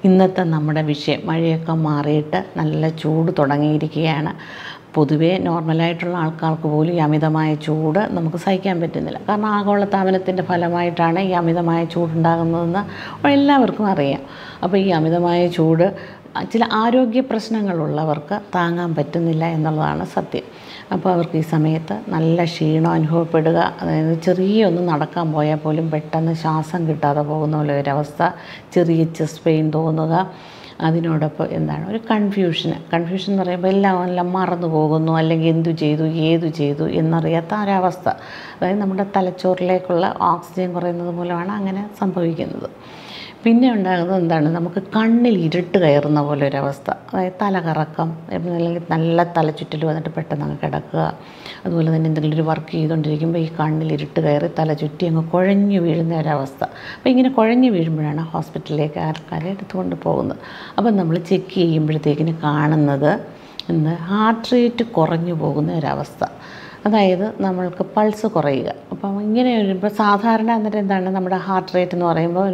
ഇന്നത്തെ നമ്മുടെ വിഷയം മഴയൊക്കെ മാറിയിട്ട് നല്ല ചൂട് തുടങ്ങിയിരിക്കുകയാണ്. പൊതുവേ നോർമലായിട്ടുള്ള ആൾക്കാർക്ക് പോലും ഈ അമിതമായ ചൂട് നമുക്ക് സഹിക്കാൻ പറ്റുന്നില്ല. കാരണം ആഗോളതാപനത്തിൻ്റെ ഫലമായിട്ടാണ് ഈ അമിതമായ ചൂടുണ്ടാകുന്നതെന്ന് എല്ലാവർക്കും അറിയാം. അപ്പോൾ ഈ അമിതമായ ചൂട് ചില ആരോഗ്യ പ്രശ്നങ്ങളുള്ളവർക്ക് താങ്ങാൻ പറ്റുന്നില്ല എന്നുള്ളതാണ് സത്യം. അപ്പോൾ അവർക്ക് ഈ സമയത്ത് നല്ല ക്ഷീണം അനുഭവപ്പെടുക, അതായത് ചെറിയൊന്ന് നടക്കാൻ പോയാൽ പോലും പെട്ടെന്ന് ശ്വാസം കിട്ടാതെ പോകുന്ന പോലെ ഒരവസ്ഥ, ചെറിയ ചെസ്റ്റ് പെയിൻ തോന്നുക, അതിനോടൊപ്പം ഒരു കൺഫ്യൂഷൻ എന്ന് പറയുമ്പോൾ എല്ലാം മറന്നു പോകുന്നു, അല്ലെങ്കിൽ ഏതു ചെയ്തു എന്നറിയാത്ത ഒരവസ്ഥ. അതായത് നമ്മുടെ തലച്ചോറിലേക്കുള്ള ഓക്സിജൻ കുറയുന്നത് മൂലമാണ് അങ്ങനെ സംഭവിക്കുന്നത്. പിന്നെ ഉണ്ടാകുന്നത് നമുക്ക് കണ്ണിൽ ഇരുട്ട് കയറുന്ന പോലെ ഒരവസ്ഥ, അതായത് തലകറക്കം, അല്ലെങ്കിൽ നല്ല തലചുറ്റൽ വന്നിട്ട് പെട്ടെന്ന് അങ്ങ് കിടക്കുക. അതുപോലെ തന്നെ എന്തെങ്കിലും ഒരു വർക്ക് ചെയ്തുകൊണ്ടിരിക്കുമ്പോൾ ഈ കണ്ണിൽ ഇരുട്ട് കയറി തല ചുറ്റി അങ്ങ് കുഴഞ്ഞു വീഴുന്ന ഒരവസ്ഥ. അപ്പോൾ ഇങ്ങനെ കുഴഞ്ഞു വീഴുമ്പോഴാണ് ഹോസ്പിറ്റലിലേക്ക് ആൾക്കാരെ എടുത്തുകൊണ്ട് പോകുന്നത്. അപ്പം നമ്മൾ ചെക്ക് ചെയ്യുമ്പോഴത്തേക്കിന് കാണുന്നത് ഹാർട്ട് റേറ്റ് കുറഞ്ഞു പോകുന്ന ഒരവസ്ഥ, അതായത് നമ്മൾക്ക് പൾസ് കുറയുക. അപ്പം ഇങ്ങനെ വരുമ്പോൾ സാധാരണ നമ്മുടെ ഹാർട്ട് റേറ്റ് എന്ന് പറയുമ്പോൾ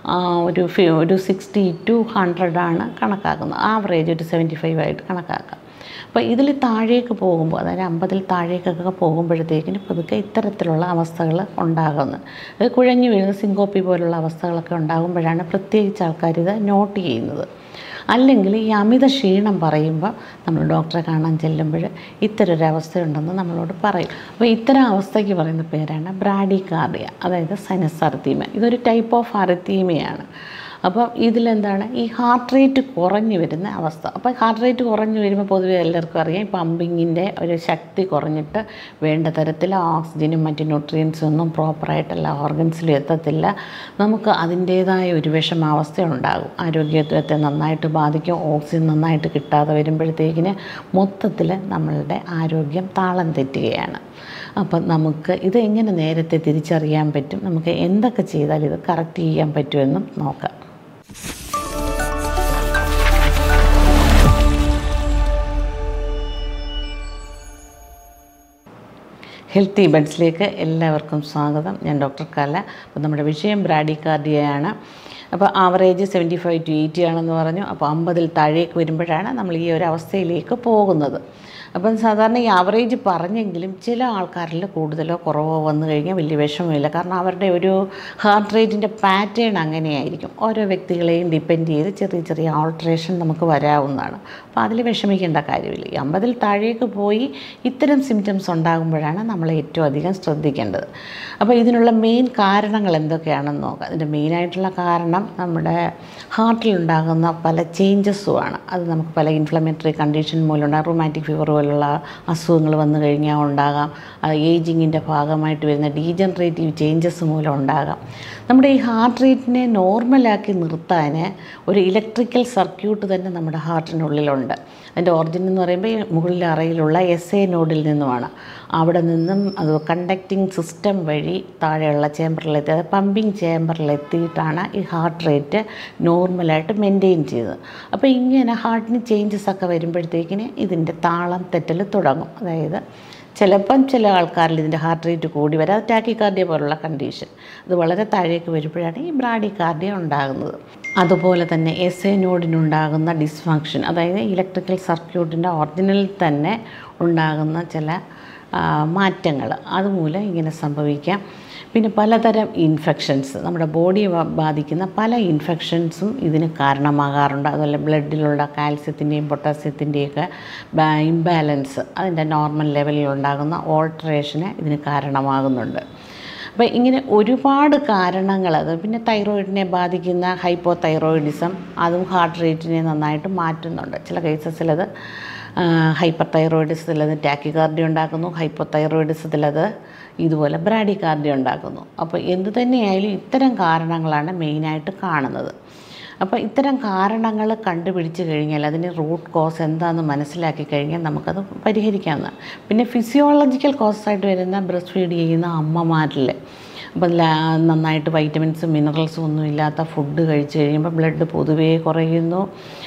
ഒരു 60 to 100 കണക്കാക്കുന്നത്. ആവറേജ് ഒരു 75 ആയിട്ട് കണക്കാക്കാം. അപ്പോൾ ഇതിൽ താഴേക്ക് പോകുമ്പോൾ, അതായത് 50 താഴേക്കൊക്കെ പോകുമ്പോഴത്തേക്കിന് പതുക്കെ ഇത്തരത്തിലുള്ള അവസ്ഥകൾ ഉണ്ടാകുന്നത്. അത് കുഴഞ്ഞു വീഴുന്ന സിങ്കോപ്പി പോലുള്ള അവസ്ഥകളൊക്കെ ഉണ്ടാകുമ്പോഴാണ് പ്രത്യേകിച്ച് ആൾക്കാർ ഇത് നോട്ട് ചെയ്യുന്നത്. അല്ലെങ്കിൽ ഈ അമിത ക്ഷീണം പറയുമ്പോൾ നമ്മൾ ഡോക്ടറെ കാണാൻ ചെല്ലുമ്പോൾ ഇത്തരൊരവസ്ഥയുണ്ടെന്ന് നമ്മളോട് പറയും. അപ്പോൾ ഇത്തരം അവസ്ഥയ്ക്ക് പറയുന്ന പേരാണ് ബ്രാഡികാർഡിയ, അതായത് സൈനസ് അറിത്തീമിയ. ഇതൊരു ടൈപ്പ് ഓഫ് അറിത്തീമിയാണ്. അപ്പോൾ ഈ ഹാർട്ട് റേറ്റ് കുറഞ്ഞു വരുന്ന അവസ്ഥ. അപ്പോൾ ഹാർട്ട് റേറ്റ് കുറഞ്ഞു വരുമ്പോൾ പൊതുവെ എല്ലാവർക്കും അറിയാം, പമ്പിങ്ങിൻ്റെ ഒരു ശക്തി കുറഞ്ഞിട്ട് വേണ്ട തരത്തിൽ ഓക്സിജനും മറ്റ് ന്യൂട്രിയൻസും ഒന്നും പ്രോപ്പറായിട്ട് എല്ലാ ഓർഗൻസിലും എത്തത്തില്ല. നമുക്ക് അതിൻ്റേതായ ഒരു വിഷമാവസ്ഥ ഉണ്ടാകും. ആരോഗ്യത്തെ നന്നായിട്ട് ബാധിക്കും. ഓക്സിജൻ നന്നായിട്ട് കിട്ടാതെ വരുമ്പോഴത്തേക്കിന് മൊത്തത്തിൽ നമ്മളുടെ ആരോഗ്യം താളം തെറ്റുകയാണ്. അപ്പം നമുക്ക് ഇത് എങ്ങനെ നേരത്തെ തിരിച്ചറിയാൻ പറ്റും, നമുക്ക് എന്തൊക്കെ ചെയ്താൽ ഇത് കറക്റ്റ് ചെയ്യാൻ പറ്റുമെന്നും നോക്കാം. ഹെൽത്തി ബഡ്സിലേക്ക് എല്ലാവർക്കും സ്വാഗതം. ഞാൻ ഡോക്ടർ കല. അപ്പോൾ നമ്മുടെ വിഷയം ബ്രാഡികാർഡിയയാണ്. അപ്പോൾ ആവറേജ് 75 to 80 ആണെന്ന് പറഞ്ഞു. അപ്പോൾ 50 താഴേക്ക് വരുമ്പോഴാണ് നമ്മൾ ഈ ഒരു അവസ്ഥയിലേക്ക് പോകുന്നത്. അപ്പം സാധാരണ ഈ ആവറേജ് പറഞ്ഞെങ്കിലും ചില ആൾക്കാരിൽ കൂടുതലോ കുറവോ വന്നു കഴിഞ്ഞാൽ വലിയ വിഷമമില്ല. കാരണം അവരുടെ ഒരു ഹാർട്ട് റേറ്റിൻ്റെ പാറ്റേൺ അങ്ങനെയായിരിക്കും. ഓരോ വ്യക്തികളെയും ഡിപ്പെൻഡ് ചെയ്ത് ചെറിയ ആൾട്രേഷൻ നമുക്ക് വരാവുന്നതാണ്. അപ്പോൾ അതിൽ വിഷമിക്കേണ്ട കാര്യമില്ല. ഈ 50 താഴേക്ക് പോയി ഇത്തരം സിംറ്റംസ് ഉണ്ടാകുമ്പോഴാണ് നമ്മൾ ഏറ്റവും അധികം ശ്രദ്ധിക്കേണ്ടത്. അപ്പോൾ ഇതിനുള്ള മെയിൻ കാരണങ്ങൾ എന്തൊക്കെയാണെന്ന് നോക്കാം. ഇതിൻ്റെ മെയിനായിട്ടുള്ള കാരണം നമ്മുടെ ഹാർട്ടിലുണ്ടാകുന്ന പല ചേഞ്ചസുമാണ്. അത് നമുക്ക് പല ഇൻഫ്ലമേറ്ററി കണ്ടീഷൻ മൂലമുണ്ടാകും. റൂമാറ്റിക് ഫീവർ പോലുള്ള അസുഖങ്ങൾ വന്നു കഴിഞ്ഞാൽ ഉണ്ടാകാം. ഏജിങ്ങിൻ്റെ ഭാഗമായിട്ട് വരുന്ന ഡീജനറേറ്റീവ് ചേഞ്ചസ് മൂലം ഉണ്ടാകാം. നമ്മുടെ ഈ ഹാർട്ട് റേറ്റിനെ നോർമലാക്കി നിർത്താൻ ഒരു ഇലക്ട്രിക്കൽ സർക്യൂട്ട് തന്നെ നമ്മുടെ ഹാർട്ടിനുള്ളിലുണ്ട്. അതിൻ്റെ ഒറിജിൻ എന്ന് പറയുമ്പോൾ മുകളിലെ അറയിലുള്ള SA നോഡിൽ നിന്നുമാണ്. അവിടെ നിന്നും അത് കണ്ടക്റ്റിംഗ് സിസ്റ്റം വഴി താഴെയുള്ള ചേമ്പറിലെത്തി, അത് പമ്പിങ് ചേമ്പറിലെത്തിയിട്ടാണ് ഈ ഹാർട്ട് റേറ്റ് നോർമലായിട്ട് മെയിൻറ്റെയിൻ ചെയ്തത്. അപ്പോൾ ഇങ്ങനെ ഹാർട്ടിന് ചേഞ്ചസ് ഒക്കെ വരുമ്പോഴത്തേക്കിന് ഇതിൻ്റെ താളം തെറ്റൽ തുടങ്ങും. അതായത് ചിലപ്പം ചില ആൾക്കാരിൽ ഇതിൻ്റെ ഹാർട്ട് റേറ്റ് കൂടി വരാം. അത് ടാക്കിക്കാർഡിയ പോലുള്ള കണ്ടീഷൻ. അത് വളരെ താഴേക്ക് വരുമ്പോഴാണ് ഈ ബ്രാഡികാർഡിയ ഉണ്ടാകുന്നത്. അതുപോലെ തന്നെ SA നോഡിനുണ്ടാകുന്ന ഡിസ്ഫങ്ഷൻ, അതായത് ഇലക്ട്രിക്കൽ സർക്യൂട്ടിൻ്റെ ഒറിജിനലിൽ തന്നെ ഉണ്ടാകുന്ന ചില മാറ്റങ്ങൾ, അതുമൂലം ഇങ്ങനെ സംഭവിക്കാം. പിന്നെ പലതരം ഇൻഫെക്ഷൻസ്, നമ്മുടെ ബോഡിയെ ബാധിക്കുന്ന പല ഇൻഫെക്ഷൻസും ഇതിന് കാരണമാകാറുണ്ട്. അതുപോലെ ബ്ലഡിലുള്ള കാൽസ്യത്തിൻ്റെയും പൊട്ടാസ്യത്തിൻ്റെയൊക്കെ ഇംബാലൻസ്, അതിൻ്റെ നോർമൽ ലെവലിൽ ഉണ്ടാകുന്ന ഓൾട്ടറേഷന് ഇതിന് കാരണമാകുന്നുണ്ട്. അപ്പോൾ ഇങ്ങനെ ഒരുപാട് കാരണങ്ങൾ, അത് പിന്നെ തൈറോയിഡിനെ ബാധിക്കുന്ന ഹൈപ്പോ തൈറോയിഡിസം, അതും ഹാർട്ട് റേറ്റിനെ നന്നായിട്ട് മാറ്റുന്നുണ്ട്. ചില കേസസിലത് ഹൈപ്പർ തൈറോയിഡിസത്തിലത് ടാക്കിക്കാർഡിയ ഉണ്ടാക്കുന്നു, ഹൈപ്പോ തൈറോയിഡിസത്തിലത് ഇതുപോലെ ബ്രാഡികാർഡിയ ഉണ്ടാക്കുന്നു. അപ്പോൾ എന്തു തന്നെയായാലും ഇത്തരം കാരണങ്ങളാണ് മെയിനായിട്ട് കാണുന്നത്. അപ്പോൾ ഇത്തരം കാരണങ്ങൾ കണ്ടുപിടിച്ച് കഴിഞ്ഞാൽ അതിന് റൂട്ട് കോസ് എന്താണെന്ന് മനസ്സിലാക്കി കഴിഞ്ഞാൽ നമുക്കത് പരിഹരിക്കാവുന്നതാണ്. പിന്നെ ഫിസിയോളജിക്കൽ കോസായിട്ട് വരുന്ന ബ്രസ്റ്റ് ഫീഡ് ചെയ്യുന്ന അമ്മമാരിൽ, അപ്പം നന്നായിട്ട് വൈറ്റമിൻസും മിനറൽസും ഒന്നും ഇല്ലാത്ത ഫുഡ് കഴിച്ച് കഴിയുമ്പോൾ ബ്ലഡ് പൊതുവേ കുറയുന്നു.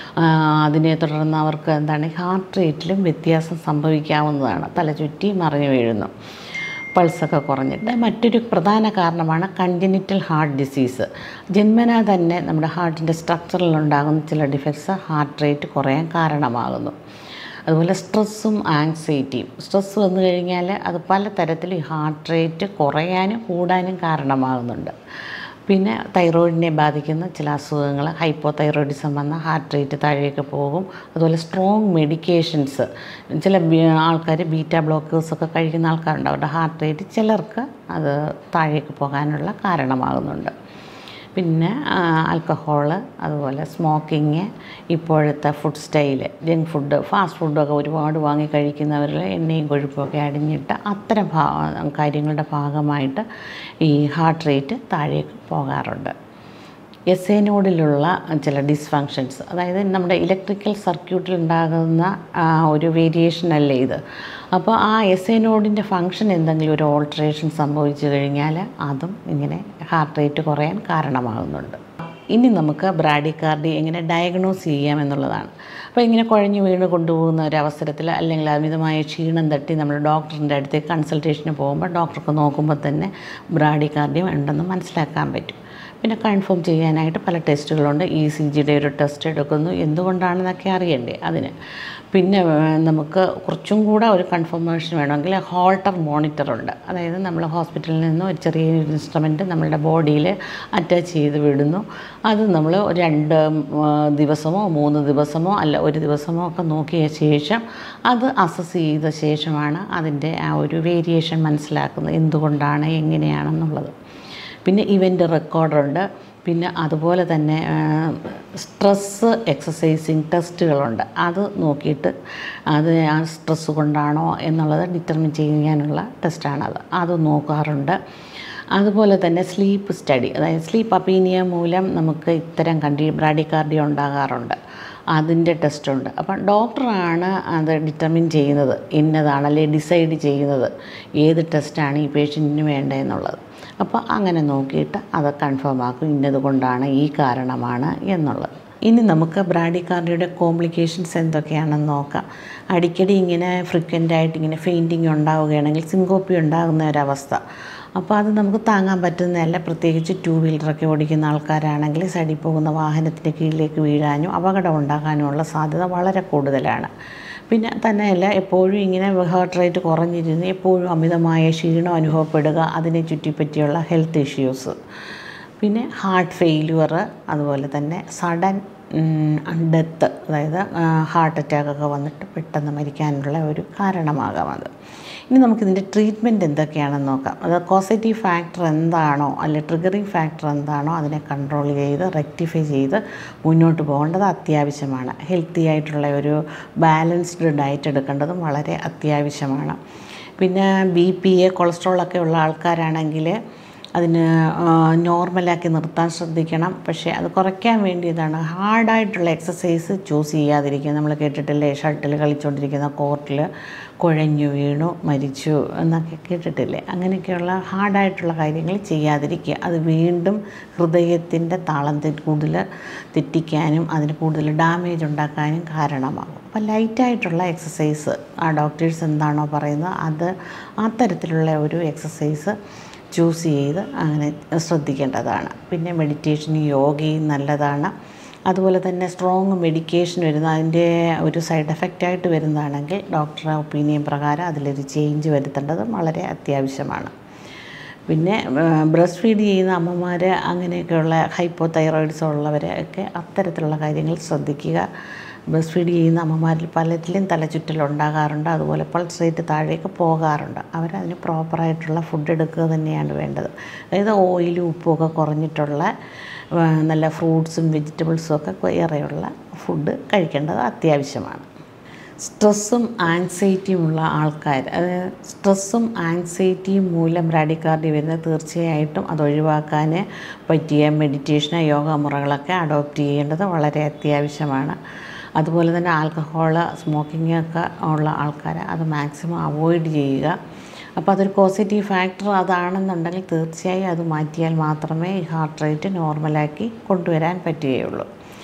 അതിനെ തുടർന്ന് അവർക്ക് ഹാർട്ട് റേറ്റിലും വ്യത്യാസം സംഭവിക്കാവുന്നതാണ്. തലചുറ്റി മറിഞ്ഞു വീഴുന്നു. പൾസൊക്കെ കുറഞ്ഞിട്ട്. മറ്റൊരു പ്രധാന കാരണമാണ് കൺജനിറ്റൽ ഹാർട്ട് ഡിസീസ്. ജന്മനാ തന്നെ നമ്മുടെ ഹാർട്ടിൻ്റെ സ്ട്രക്ചറിലുണ്ടാകുന്ന ചില ഡിഫക്ട്സ് ഹാർട്ട് റേറ്റ് കുറയാൻ കാരണമാകുന്നു. അതുപോലെ സ്ട്രെസ്സും ആങ്സൈറ്റിയും. സ്ട്രെസ്സ് വന്നു കഴിഞ്ഞാൽ അത് പല തരത്തിൽ ഈ ഹാർട്ട് റേറ്റ് കുറയാനും കൂടാനും കാരണമാകുന്നുണ്ട്. പിന്നെ തൈറോയിഡിനെ ബാധിക്കുന്ന ചില അസുഖങ്ങൾ, ഹൈപ്പോതൈറോയിഡിസം വന്ന ഹാർട്ട് റേറ്റ് താഴേക്ക് പോകും. അതുപോലെ സ്ട്രോങ് മെഡിക്കേഷൻസ്, ചില ആൾക്കാർ ബീറ്റാ ബ്ലോക്കേഴ്സൊക്കെ കഴിക്കുന്ന ആൾക്കാരുണ്ട്, അവരുടെ ഹാർട്ട് റേറ്റ് ചിലർക്ക് അത് താഴേക്ക് പോകാനുള്ള കാരണമാകുന്നുണ്ട്. പിന്നെ ആൽക്കഹോള്, അതുപോലെ സ്മോക്കിങ്, ഇപ്പോഴത്തെ food style, junk food, fast ഫുഡൊക്കെ ഒരുപാട് വാങ്ങി കഴിക്കുന്നവരിൽ എണ്ണയും കൊഴുപ്പൊക്കെ അടിഞ്ഞിട്ട് അത്തരം കാര്യങ്ങളുടെ ഭാഗമായിട്ട് ഈ ഹാർട്ട് റേറ്റ് താഴേക്ക് പോകാറുണ്ട്. എസ് എ നോഡിലുള്ള ചില ഡിസ്ഫങ്ഷൻസ്, അതായത് നമ്മുടെ ഇലക്ട്രിക്കൽ സർക്യൂട്ടിൽ ഉണ്ടാകുന്ന ഒരു വേരിയേഷൻ അല്ലേ ഇത്. അപ്പോൾ ആ എസ് എ നോഡിൻ്റെ ഫങ്ഷൻ എന്തെങ്കിലും ഒരു ഓൾട്ടറേഷൻ സംഭവിച്ചു കഴിഞ്ഞാൽ അതും ഇങ്ങനെ ഹാർട്ട് റേറ്റ് കുറയാൻ കാരണമാകുന്നുണ്ട്. ഇനി നമുക്ക് ബ്രാഡികാർഡി എങ്ങനെ ഡയഗ്നോസ് ചെയ്യാം എന്നുള്ളതാണ്. അപ്പോൾ ഇങ്ങനെ കുഴഞ്ഞു വീണ് കൊണ്ടുപോകുന്ന ഒരവസരത്തിൽ, അല്ലെങ്കിൽ അമിതമായ ക്ഷീണം തട്ടി നമ്മൾ ഡോക്ടറിൻ്റെ അടുത്തേക്ക് കൺസൾട്ടേഷന് പോകുമ്പോൾ ഡോക്ടർക്ക് നോക്കുമ്പോൾ തന്നെ ബ്രാഡികാർഡിയം ഉണ്ടെന്ന് മനസ്സിലാക്കാൻ പറ്റും. പിന്നെ കൺഫേം ചെയ്യാനായിട്ട് പല ടെസ്റ്റുകളുണ്ട്. ECGയുടെ ഒരു ടെസ്റ്റ് എടുക്കുന്നു, എന്തുകൊണ്ടാണെന്നൊക്കെ അറിയണ്ടേ അതിന്. പിന്നെ നമുക്ക് കുറച്ചും കൂടെ ഒരു കൺഫർമേഷൻ വേണമെങ്കിൽ ഹോൾട്ടർ മോണിറ്ററുണ്ട്. അതായത് നമ്മൾ ഹോസ്പിറ്റലിൽ നിന്ന് ഒരു ചെറിയ ഇൻസ്ട്രുമെൻറ്റ് നമ്മളുടെ ബോഡിയിൽ അറ്റാച്ച് ചെയ്ത് വിടുന്നു. അത് നമ്മൾ ഒരു 2 ദിവസമോ 3 ദിവസമോ അല്ല 1 ദിവസമോ ഒക്കെ നോക്കിയ ശേഷം അത് അസസ് ചെയ്ത ശേഷമാണ് അതിൻ്റെ ആ ഒരു വേരിയേഷൻ മനസ്സിലാക്കുന്നത്, എന്തുകൊണ്ടാണ് എങ്ങനെയാണെന്നുള്ളത്. പിന്നെ ഇവൻ്റ് റെക്കോർഡറുണ്ട്. പിന്നെ അതുപോലെ തന്നെ സ്ട്രെസ്സ് എക്സസൈസിങ് ടെസ്റ്റുകളുണ്ട്. അത് നോക്കിയിട്ട് അത് ആ സ്ട്രെസ്സ് കൊണ്ടാണോ എന്നുള്ളത് ഡിറ്റർമിൻ ചെയ്യാനുള്ള ടെസ്റ്റാണത്. അത് നോക്കാറുണ്ട്. അതുപോലെ തന്നെ സ്ലീപ്പ് സ്റ്റഡി, അതായത് സ്ലീപ്പ് അപ്പീനിയ മൂലം നമുക്ക് ഇത്തരം ബ്രാഡികാർഡിയ ഉണ്ടാകാറുണ്ട്. അതിൻ്റെ ടെസ്റ്റുണ്ട്. അപ്പം ഡോക്ടറാണ് അത് ഡിറ്റർമിൻ ചെയ്യുന്നത്, ഇന്നതാണല്ലേ ഡിസൈഡ് ചെയ്യുന്നത് ഏത് ടെസ്റ്റാണ് ഈ പേഷ്യൻറ്റിന് വേണ്ടതെന്നുള്ളത്. അപ്പോൾ അങ്ങനെ നോക്കിയിട്ട് അത് കൺഫേം ആക്കും, ഇന്നത് കൊണ്ടാണ്, ഈ കാരണമാണ് എന്നുള്ളത്. ഇനി നമുക്ക് ബ്രാഡികാർഡിയയുടെ കോംപ്ലിക്കേഷൻസ് എന്തൊക്കെയാണെന്ന് നോക്കാം. അടിക്കടി ഇങ്ങനെ ഫ്രീക്വൻ്റായിട്ട് ഇങ്ങനെ ഫെയിൻറ്റിങ് ഉണ്ടാവുകയാണെങ്കിൽ സിങ്കോപ്പി ഉണ്ടാകുന്ന ഒരവസ്ഥ. അപ്പോൾ അത് നമുക്ക് താങ്ങാൻ പറ്റുന്നതല്ല. പ്രത്യേകിച്ച് 2 വീലറൊക്കെ ഓടിക്കുന്ന ആൾക്കാരാണെങ്കിൽ സൈഡിൽ പോകുന്ന വാഹനത്തിൻ്റെ കീഴിലേക്ക് വീഴാനും അപകടം ഉണ്ടാകാനുമുള്ള സാധ്യത വളരെ കൂടുതലാണ്. പിന്നെ തന്നെയല്ല, എപ്പോഴും ഇങ്ങനെ ഹാർട്ട് റേറ്റ് കുറഞ്ഞിരുന്ന് എപ്പോഴും അമിതമായ ക്ഷീണം അനുഭവപ്പെടുക, അതിനെ ചുറ്റിപ്പറ്റിയുള്ള ഹെൽത്ത് ഇഷ്യൂസ്. പിന്നെ ഹാർട്ട് ഫെയില്യുവർ, അതുപോലെ തന്നെ സഡൻ ഡെത്ത്, അതായത് ഹാർട്ട് അറ്റാക്കൊക്കെ വന്നിട്ട് പെട്ടെന്ന് മരിക്കാനുള്ള ഒരു കാരണമാകാം അത്. ഇനി നമുക്കിതിൻ്റെ ട്രീറ്റ്മെൻറ്റ് എന്തൊക്കെയാണെന്ന് നോക്കാം. അത് കോസറ്റീവ് ഫാക്ടർ എന്താണോ അല്ലെ ട്രിഗറിങ് ഫാക്ടർ എന്താണോ അതിനെ കൺട്രോൾ ചെയ്ത് റെക്ടിഫൈ ചെയ്ത് മുന്നോട്ട് പോകേണ്ടത് അത്യാവശ്യമാണ്. ഹെൽത്തി ആയിട്ടുള്ള ഒരു ബാലൻസ്ഡ് ഡയറ്റ് എടുക്കേണ്ടതും വളരെ അത്യാവശ്യമാണ്. പിന്നെ BP, കൊളസ്ട്രോളൊക്കെ ഉള്ള ആൾക്കാരാണെങ്കിൽ അതിന് നോർമലാക്കി നിർത്താൻ ശ്രദ്ധിക്കണം. പക്ഷേ അത് കുറയ്ക്കാൻ വേണ്ടി ഇതാണ് ഹാർഡായിട്ടുള്ള എക്സസൈസ് ചൂസ് ചെയ്യാതിരിക്കുക. നമ്മൾ കേട്ടിട്ടില്ലേ, ഷട്ടിൽ കളിച്ചുകൊണ്ടിരിക്കുന്ന കോർട്ടിൽ കുഴഞ്ഞു വീണു മരിച്ചു എന്നൊക്കെ കേട്ടിട്ടില്ലേ. അങ്ങനെയൊക്കെയുള്ള ഹാർഡായിട്ടുള്ള കാര്യങ്ങൾ ചെയ്യാതിരിക്കുക. അത് വീണ്ടും ഹൃദയത്തിൻ്റെ താളം കൂടുതൽ തെറ്റിക്കാനും അതിന് കൂടുതൽ ഡാമേജ് ഉണ്ടാക്കാനും കാരണമാകും. അപ്പോൾ ലൈറ്റായിട്ടുള്ള എക്സസൈസ് ആ ഡോക്ടേഴ്സ് എന്താണോ പറയുന്നത് അത് ആ തരത്തിലുള്ള ഒരു എക്സസൈസ് ചൂസ് ചെയ്ത് അങ്ങനെ ശ്രദ്ധിക്കേണ്ടതാണ്. പിന്നെ മെഡിറ്റേഷനും യോഗയും നല്ലതാണ്. അതുപോലെ തന്നെ സ്ട്രോങ് മെഡിക്കേഷൻ വരുന്ന അതിൻ്റെ ഒരു സൈഡ് എഫക്റ്റായിട്ട് വരുന്നതാണെങ്കിൽ ഡോക്ടറുടെ ഒപ്പീനിയൻ പ്രകാരം അതിലൊരു ചേഞ്ച് വരുത്തേണ്ടത് വളരെ അത്യാവശ്യമാണ്. പിന്നെ ബ്രസ്റ്റ് ഫീഡ് ചെയ്യുന്ന അമ്മമാർ, അങ്ങനെയൊക്കെയുള്ള ഹൈപ്പോതൈറോയിഡ്സം ഉള്ളവരൊക്കെ അത്തരത്തിലുള്ള കാര്യങ്ങൾ ശ്രദ്ധിക്കുക. ബ്രസ്റ്റ് ഫീഡ് ചെയ്യുന്ന അമ്മമാരിൽ പലരിലും തലചുറ്റലുണ്ടാകാറുണ്ട്, അതുപോലെ പൾസ് റേറ്റ് താഴേക്ക് പോകാറുണ്ട്. അവരതിന് പ്രോപ്പറായിട്ടുള്ള ഫുഡ് എടുക്കുക തന്നെയാണ് വേണ്ടത്. അതായത് ഓയിലും ഉപ്പുമൊക്കെ കുറഞ്ഞിട്ടുള്ള നല്ല ഫ്രൂട്ട്സും വെജിറ്റബിൾസും ഒക്കെ ഏറെയുള്ള ഫുഡ് കഴിക്കേണ്ടത് അത്യാവശ്യമാണ്. സ്ട്രെസ്സും ആങ്സൈറ്റിയും ഉള്ള ആൾക്കാർ, അതായത് സ്ട്രെസ്സും ആങ്സൈറ്റിയും മൂലം ബ്രാഡികാർഡിയ വരുന്നത് തീർച്ചയായിട്ടും അത് ഒഴിവാക്കാൻ പറ്റിയ മെഡിറ്റേഷനോ യോഗ മുറകളൊക്കെ അഡോപ്റ്റ് ചെയ്യേണ്ടത് വളരെ അത്യാവശ്യമാണ്. അതുപോലെ തന്നെ ആൽക്കഹോള്, സ്മോക്കിംഗ് ഒക്കെ ഉള്ള ആൾക്കാർ അത് മാക്സിമം അവോയ്ഡ് ചെയ്യുക. അപ്പോൾ അതൊരു പോസിറ്റീവ് ഫാക്ടർ അതാണെന്നുണ്ടെങ്കിൽ തീർച്ചയായും അത് മാറ്റിയാൽ മാത്രമേ ഈ ഹാർട്ട് റേറ്റ് നോർമലാക്കി കൊണ്ടുവരാൻ പറ്റുകയുള്ളൂ.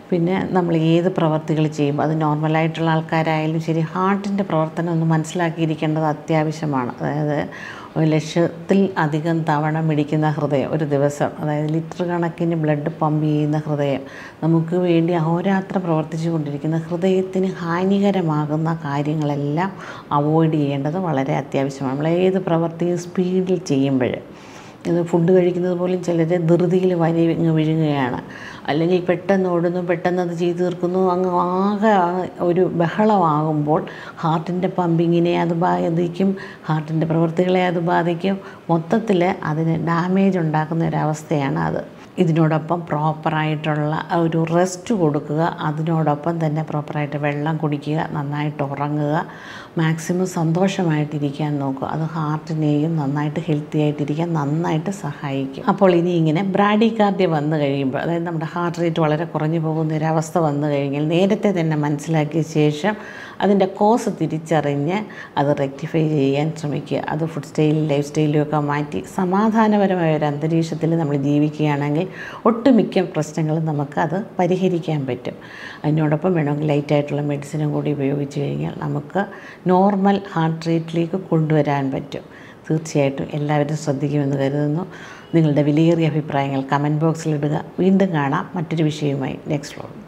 പിന്നെ നമ്മൾ ഏത് പ്രവർത്തികൾ ചെയ്യുമ്പോൾ അത് നോർമലായിട്ടുള്ള ആൾക്കാരായാലും ശരി ഹാർട്ടിൻ്റെ പ്രവർത്തനം ഒന്ന് മനസ്സിലാക്കിയിരിക്കേണ്ടത് അത്യാവശ്യമാണ്. അതായത് 1,00,000-ൽ അധികം തവണ മിടിക്കുന്ന ഹൃദയം ഒരു ദിവസം, അതായത് ലിറ്റർ കണക്കിന് ബ്ലഡ് പമ്പ് ചെയ്യുന്ന ഹൃദയം, നമുക്ക് വേണ്ടി അഹോരാത്രം പ്രവർത്തിച്ചു കൊണ്ടിരിക്കുന്ന ഹൃദയത്തിന് ഹാനികരമാകുന്ന കാര്യങ്ങളെല്ലാം അവോയ്ഡ് ചെയ്യേണ്ടത് വളരെ അത്യാവശ്യമാണ്. നമ്മൾ ഏത് പ്രവർത്തിയും സ്പീഡിൽ ചെയ്യുമ്പോൾ, ഇത് ഫുഡ് കഴിക്കുന്നത് പോലും ചിലർ ധൃതിയിൽ വിഴുങ്ങുകയാണ്, അല്ലെങ്കിൽ പെട്ടെന്ന് ഓടുന്നു, പെട്ടെന്ന് അത് ചെയ്തു തീർക്കുന്നു, അങ്ങ് ആകെ ഒരു ബഹളമാകുമ്പോൾ ഹാർട്ടിൻ്റെ പമ്പിങ്ങിനെ അത് ബാധിക്കും, ഹാർട്ടിൻ്റെ പ്രവൃത്തികളെ അത് ബാധിക്കും, മൊത്തത്തിൽ അതിന് ഡാമേജ് ഉണ്ടാക്കുന്ന ഒരവസ്ഥയാണ് അത്. ഇതിനോടൊപ്പം പ്രോപ്പറായിട്ടുള്ള ഒരു റെസ്റ്റ് കൊടുക്കുക, അതിനോടൊപ്പം തന്നെ പ്രോപ്പറായിട്ട് വെള്ളം കുടിക്കുക, നന്നായിട്ട് ഉറങ്ങുക, മാക്സിമം സന്തോഷമായിട്ടിരിക്കാൻ നോക്കുക. അത് ഹാർട്ടിനെയും നന്നായിട്ട് ഹെൽത്തി ആയിട്ടിരിക്കാൻ നന്നായിട്ട് സഹായിക്കും. അപ്പോൾ ഇനി ഇങ്ങനെ ബ്രാഡികാർഡിയ വന്നു കഴിയുമ്പോൾ, അതായത് നമ്മുടെ ഹാർട്ട് റേറ്റ് വളരെ കുറഞ്ഞു പോകുന്ന ഒരവസ്ഥ വന്നു കഴിഞ്ഞാൽ നേരത്തെ തന്നെ മനസ്സിലാക്കിയ ശേഷം അതിൻ്റെ കോസ് തിരിച്ചറിഞ്ഞ് അത് റെക്ടിഫൈ ചെയ്യാൻ ശ്രമിക്കുക. അത് ഫുഡ് സ്റ്റൈലും ലൈഫ് സ്റ്റൈലും ഒക്കെ മാറ്റി സമാധാനപരമായ ഒരു അന്തരീക്ഷത്തിൽ നമ്മൾ ജീവിക്കുകയാണെങ്കിൽ ഒട്ടുമിക്ക പ്രശ്നങ്ങളും നമുക്കത് പരിഹരിക്കാൻ പറ്റും. അതിനോടൊപ്പം വേണമെങ്കിൽ ലൈറ്റായിട്ടുള്ള മെഡിസിനും കൂടി ഉപയോഗിച്ച് കഴിഞ്ഞാൽ നമുക്ക് നോർമൽ ഹാർട്ട് റേറ്റിലേക്ക് കൊണ്ടുവരാൻ പറ്റും. തീർച്ചയായിട്ടും എല്ലാവരും ശ്രദ്ധിക്കുമെന്ന് കരുതുന്നു. നിങ്ങളുടെ വിലയേറിയ അഭിപ്രായങ്ങൾ കമൻറ്റ് ബോക്സിലിടുക. വീണ്ടും കാണാം മറ്റൊരു വിഷയവുമായി നെക്സ്റ്റ് വ്ലോഗ്.